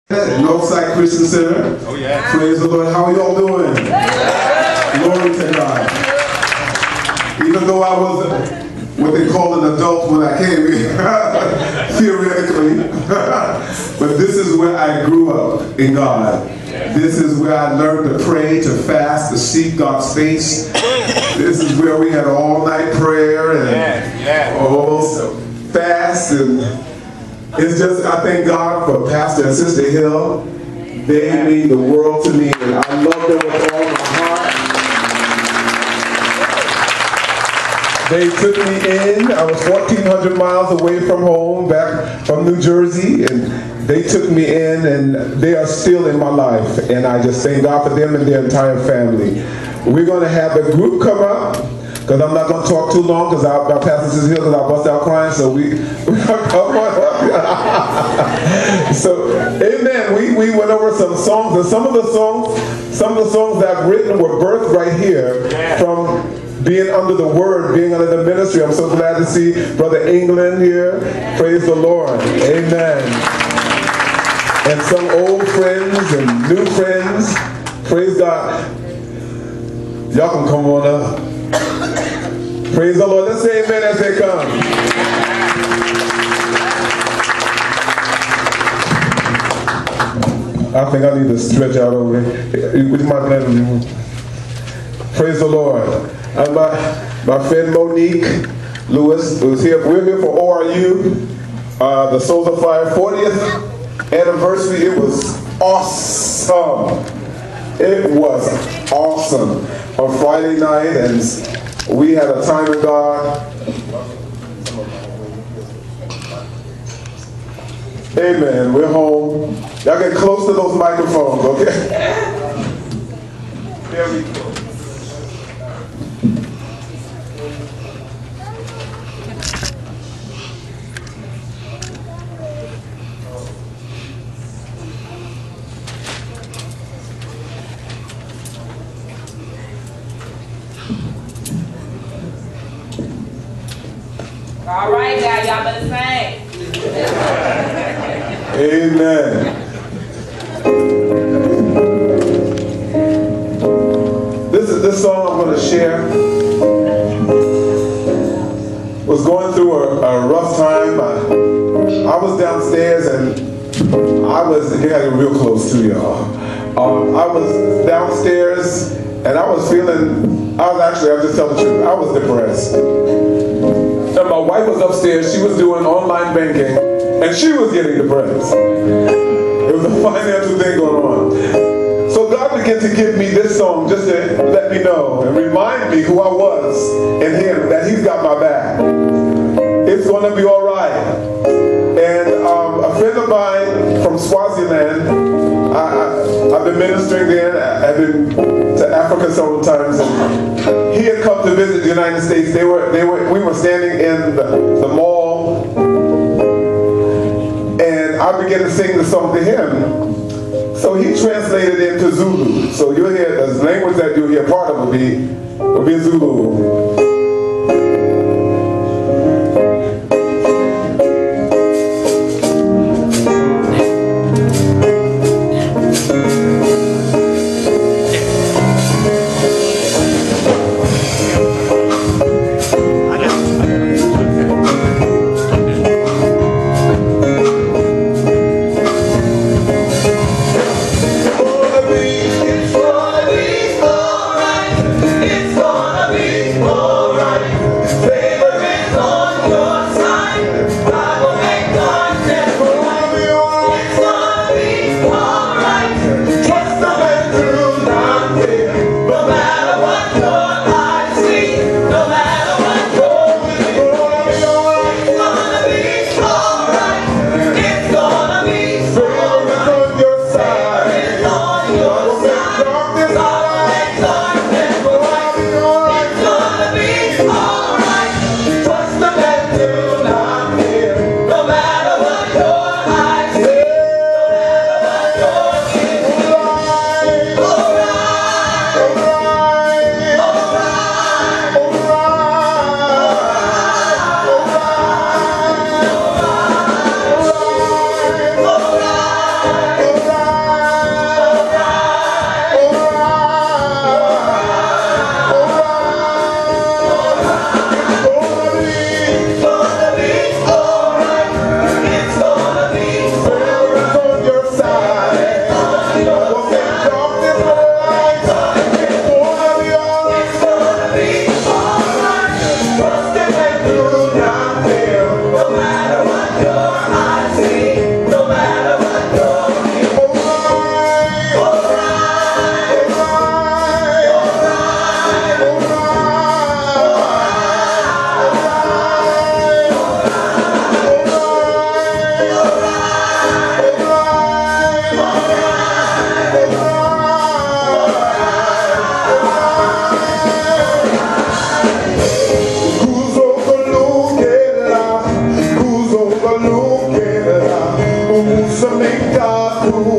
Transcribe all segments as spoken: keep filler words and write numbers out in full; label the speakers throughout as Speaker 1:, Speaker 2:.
Speaker 1: Northside Christian Center.
Speaker 2: Oh yeah.
Speaker 1: Praise the Lord. How are you all doing? Glory to God. Even though I was what they call an adult when I came here, theoretically, but this is where I grew up in God. This is where I learned to pray, to fast, to seek God's face. This is where we had all-night prayer and
Speaker 2: Yeah, yeah.
Speaker 1: oh, fast, and it's just, I thank God for Pastor and Sister Hill. They mean the world to me, and I love them with all my heart. They took me in. I was fourteen hundred miles away from home, back from New Jersey, and they took me in, and they are still in my life. And I just thank God for them and their entire family. We're going to have a group come up, because I'm not going to talk too long, because my pastor is here, because I bust out crying, so we, we're going to come on up. So, amen. We, we went over some songs, and some of the songs, some of the songs that I've written were birthed right here from being under the word, being under the ministry. I'm so glad to see Brother England here. Praise the Lord. Amen. And some old friends and new friends. Praise God. Y'all can come on up. Praise the Lord. Let's say amen as they come. I think I need to stretch out over here. With my plan. Praise the Lord. And my, my friend Monique Lewis was here. We're here for O R U, uh, the Souls of Fire fortieth anniversary. It was awesome. It was awesome. On Friday night, and we had a time in God. Amen. We're home. Y'all get close to those microphones, okay? There we go.
Speaker 3: All right, now y'all better sing.
Speaker 1: Amen. This is this song I'm going to share. Was going through a, a rough time. I, I was downstairs and I was. You got to get real close to y'all. Um, I was downstairs and I was feeling. I was actually. I'll just tell the truth. I was depressed. And my wife was upstairs. She was doing online banking, and she was getting depressed. It was a financial thing going on. So God began to give me this song just to let me know and remind me who I was in Him, that He's got my back. It's going to be all right. And um, a friend of mine from Swaziland, I, I, I've been ministering there. I've been to Africa several times, and he had come to visit the United States. They were, they were, we were standing in the, the mall, and I began to sing the song to him. So he translated it into Zulu. So you'll hear the language that you'll hear part of will be will be Zulu.
Speaker 4: It's gonna be alright. It's gonna be alright.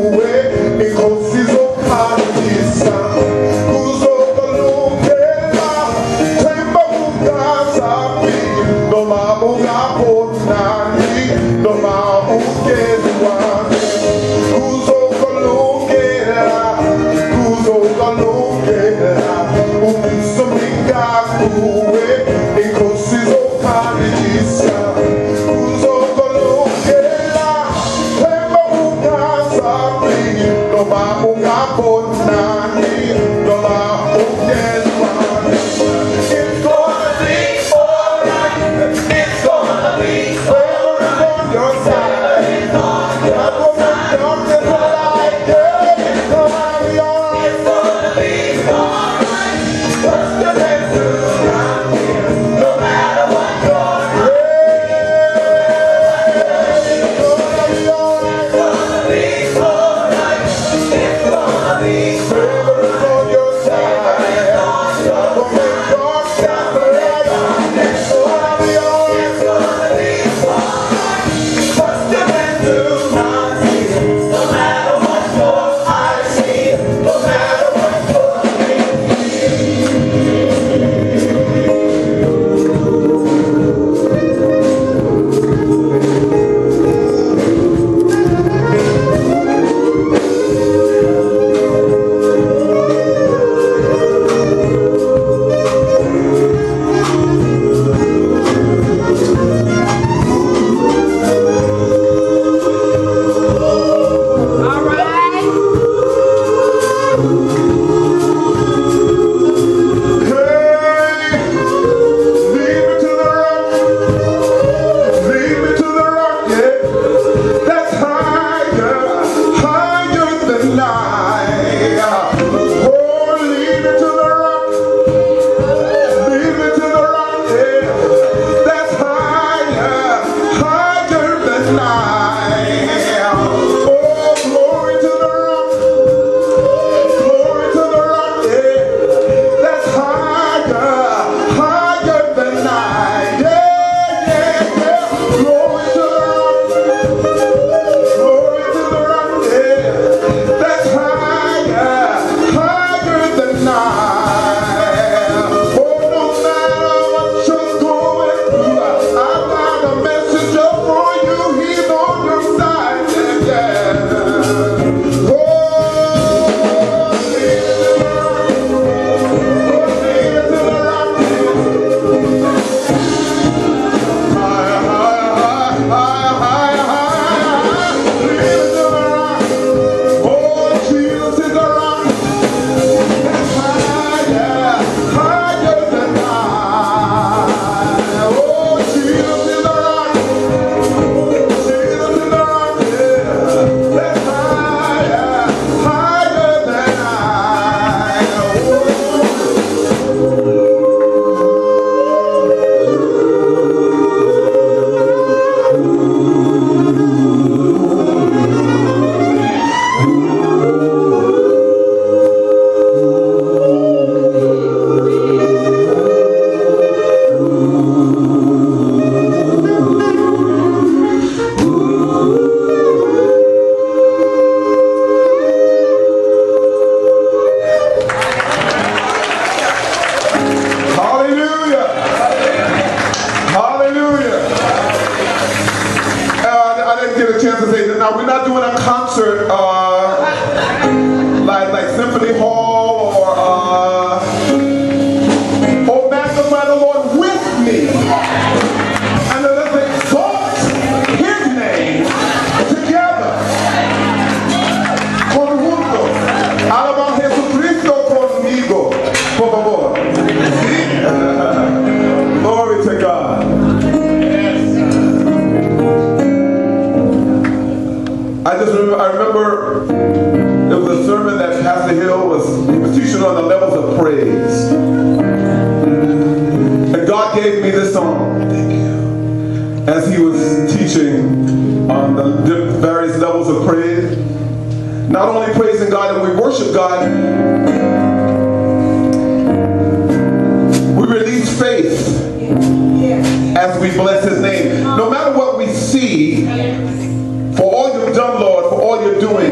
Speaker 1: For all you've done, Lord, for all you're doing, and for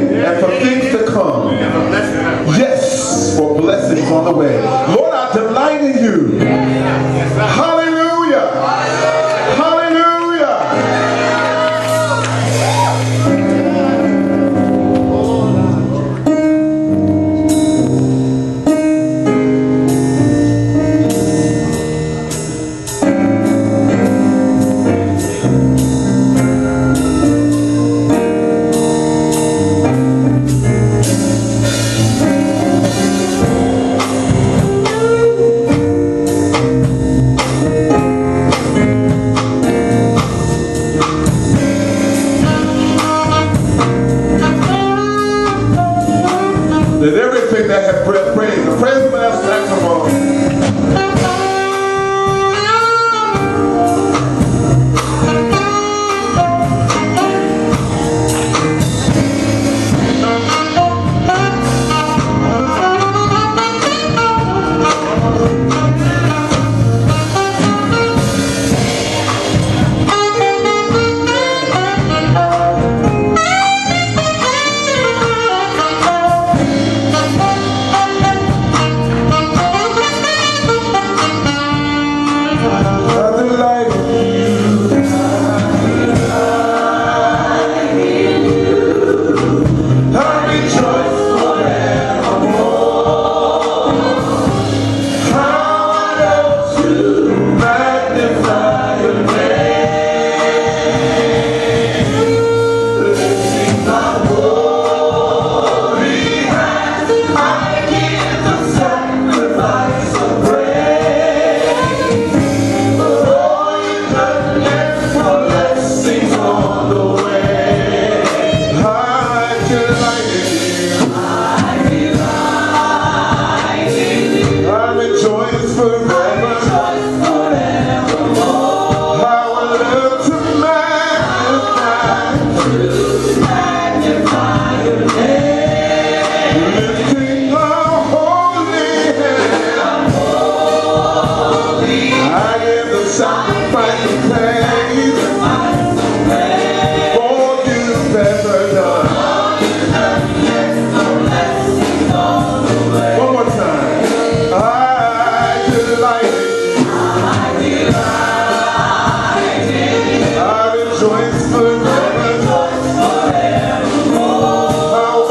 Speaker 1: for things to come. Yes, for blessings on the way. Lord, I delight in you. Hallelujah. Hallelujah. That everything that had breath praise, the praise of that saxophone. How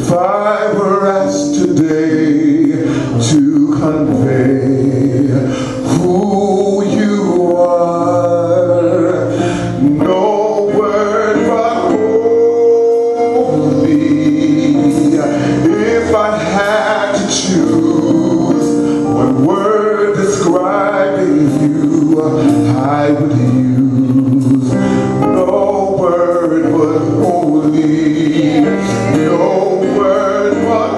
Speaker 1: If I were asked today to convey who you are, no word but holy. If I had to choose one word describing you, I would use no word but holy. No word but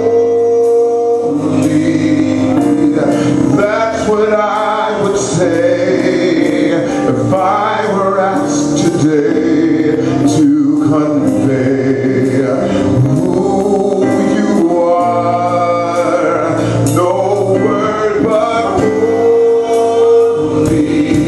Speaker 1: holy. That's what I would say if I were asked today to convey who you are. No word but holy.